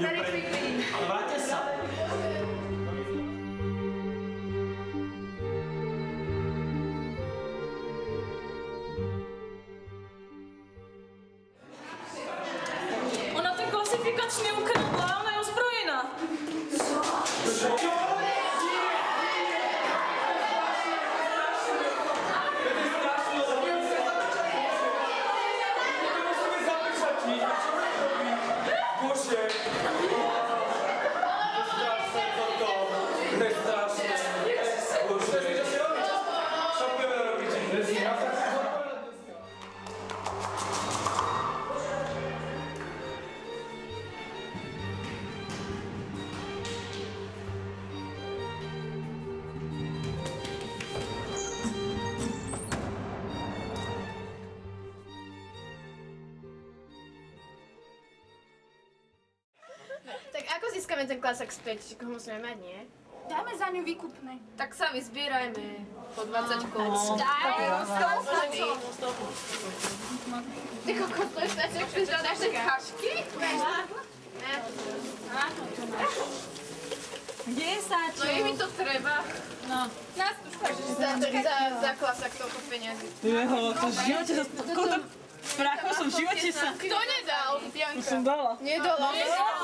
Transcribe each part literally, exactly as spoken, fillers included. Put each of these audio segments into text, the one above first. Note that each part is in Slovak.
idú preč. Ale vráťte sa. Ona ten klasifikačný ukradla, ona je ozbrojená. Čo? Tak ako získame ten klasák späť? Čiže ho musíme mať, nie? Dáme za ňu výkupné. Tak sa vyzbierajme po dvadsať korún. Daj, Ty kokos, to je staček, ty žádaš tie kašky? Kde je Sáčo? No je mi to treba. No. Nás tu Za, za, za klasák toľko peniazy. Jeho, to v živote sa... Koľko prachu som v živote sa... Kto nedal? Janka. To som dala. Nedala. Nedala.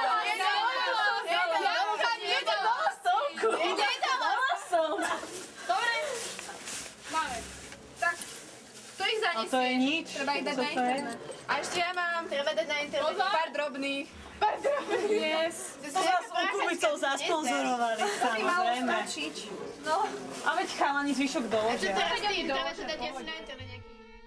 Dala som. Dobre. Máme. Tak, kto ich zaniesie? A to je nič. Treba ich dať na internet. A ešte ja mám, treba dať na internet pár drobných. Pár drobných. Yes. To vás u Kubicov zasponzorovali, samozrejme. No. A veď chalani zvyšok A čo doložia. teraz ty? Dáme to dať asi na internet nejaký.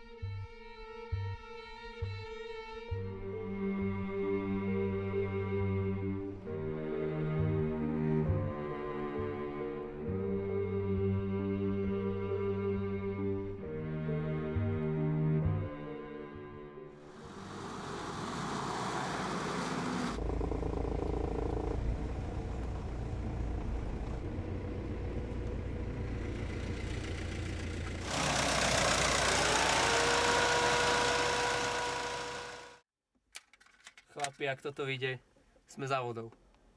Chlapi, ak toto vyjde, sme za vodou.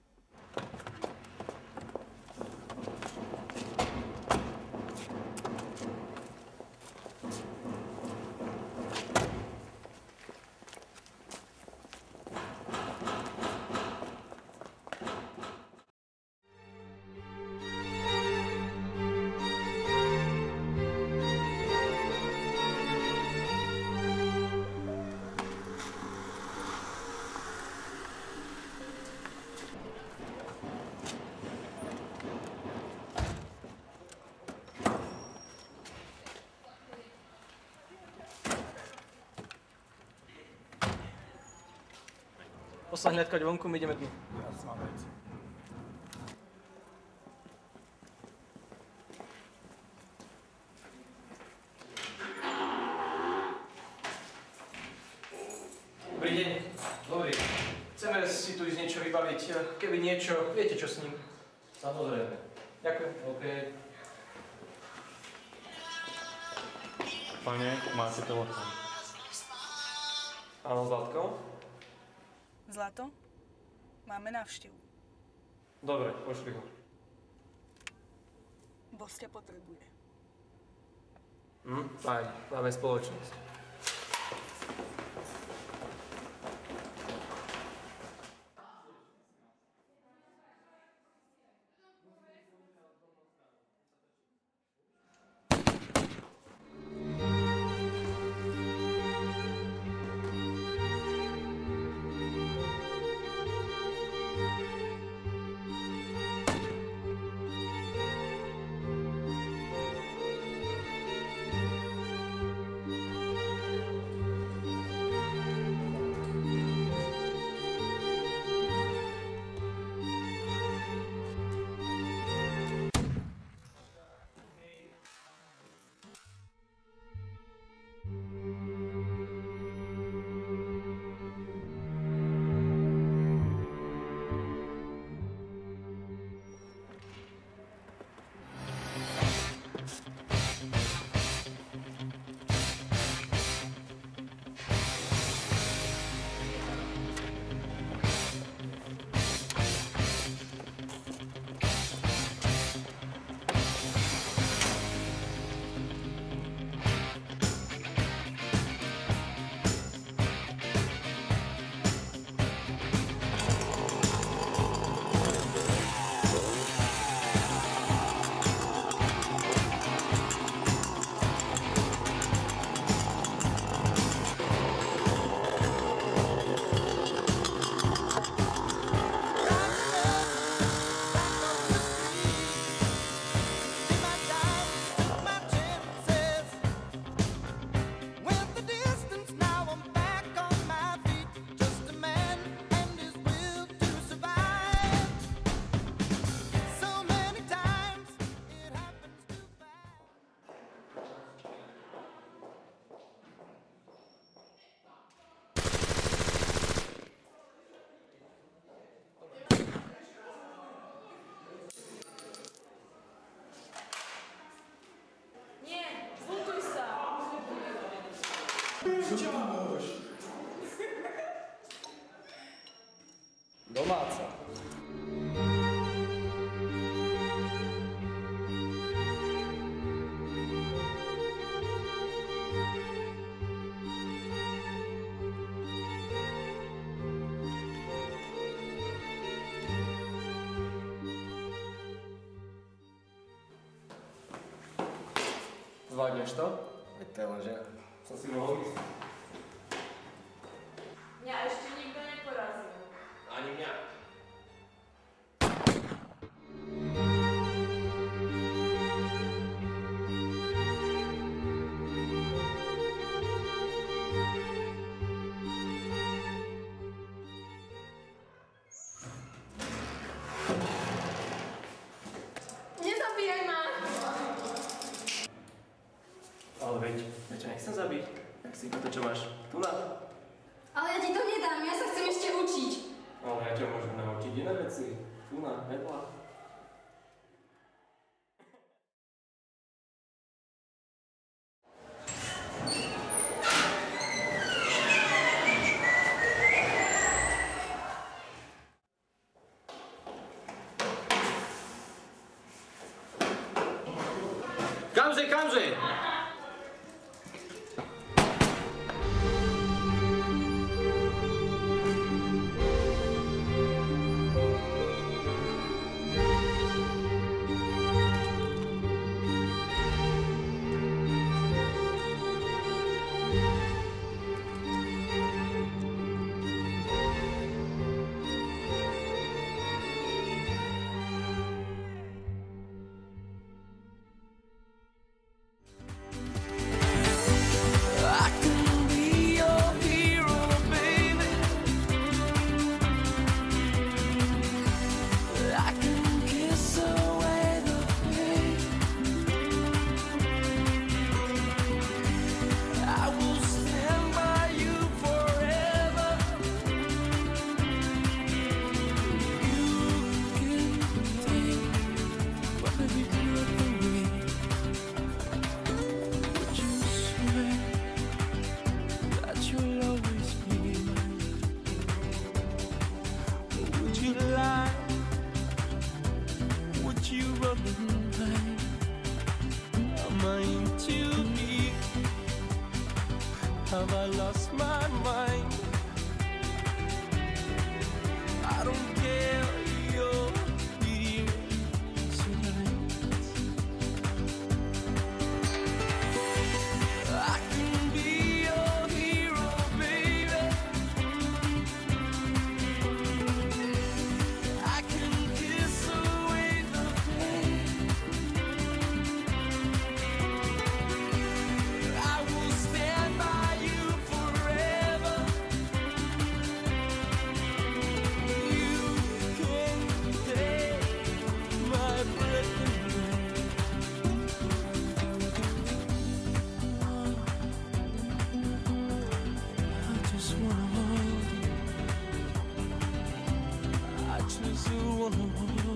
Poslal hľadkať vonku, my ideme dnu. Ja som mám veci. Dobrý deň. Dobrý. Chceme si tu ísť niečo vybaviť. Keby niečo, viete čo s ním? Samozrejme. Ďakujem. OK. Pane, máte telefón. Áno, Zlatko? Zlato, máme návštevu. Dobre, pošli ho. Boss ťa potrebuje. Hm, fajn, máme spoločnosť. Domáca. Zvládneš to? Veď to je len, že som si mohol ísť. Mňa ešte nikto neporazil. Ani mňa. Nezabíjaj ma! Ale veď, ja ťa nechcem zabiť. Tak si to, čo máš tu na. Ale ja ti to nedám, ja sa chcem ešte učiť. Ale ja ťa môžem naučiť iné veci. Tu na, vedľa. Kamže, kamže! Have I lost my mind? I don't care your fears I can be your hero, baby. I can kiss away the pain. I will stand by you forever. You can take my breath away. I just wanna hold you. I just wanna hold you.